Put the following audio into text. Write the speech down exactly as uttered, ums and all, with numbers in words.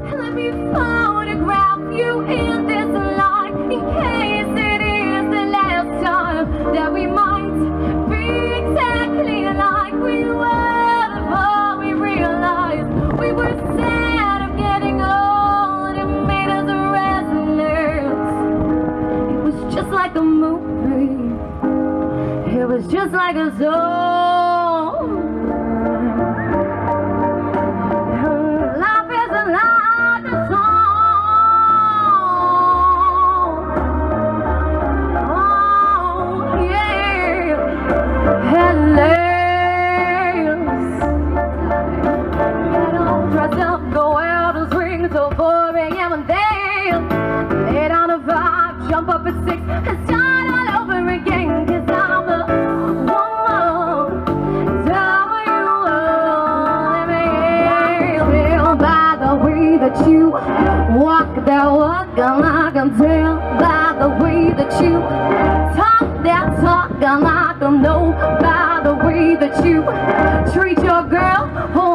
Let me photograph you in this light, in case it is the last time that we might be exactly like we were before we realized we were sad of getting old. It made us restless. It was just like a movie. It was just like a song. Life is like a song. Oh, yeah. Hello. Get all dressed up, go out and swing till four a m and then lay down at five, jump up at six, and start all over again. 'Cause I'm the woman, tell me you love me. Feel by the way that you walk that walk, and I can tell by the way that you talk that talk, and I can know by the way that you treat your girl.